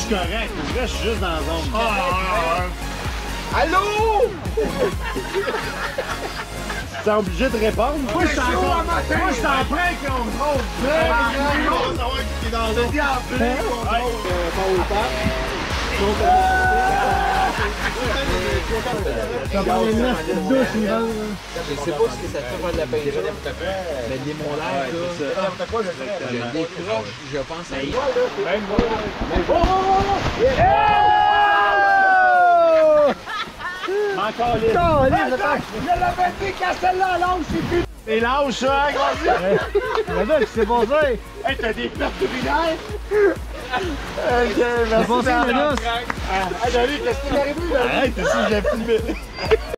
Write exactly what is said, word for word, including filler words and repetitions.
suis correct. Pour vrai, je suis juste dans la zone. Ah, Allô? t'es obligé de répondre? Moi, je suis encore... Moi, je suis en plein contrôle. On va savoir qui est dans la zone. Je en plein contrôle. Pas au temps. Ça va aller neuf douche, il va. Je sais pas ce que ça fait de la peinture. Mais les molaires, là, je décroche, je pense à y Encore les. Je l'avais dit qu'à celle-là, lâche, c'est plus. Et lâche, ça, hein, grandi. Le gars, c'est bon ça. Hey, t'as des pertes urinaires? Ok, merci. Bonjour, Ménus. Ah, David, qu'est-ce qui t'est arrivé? Arrête, si j'ai filmé.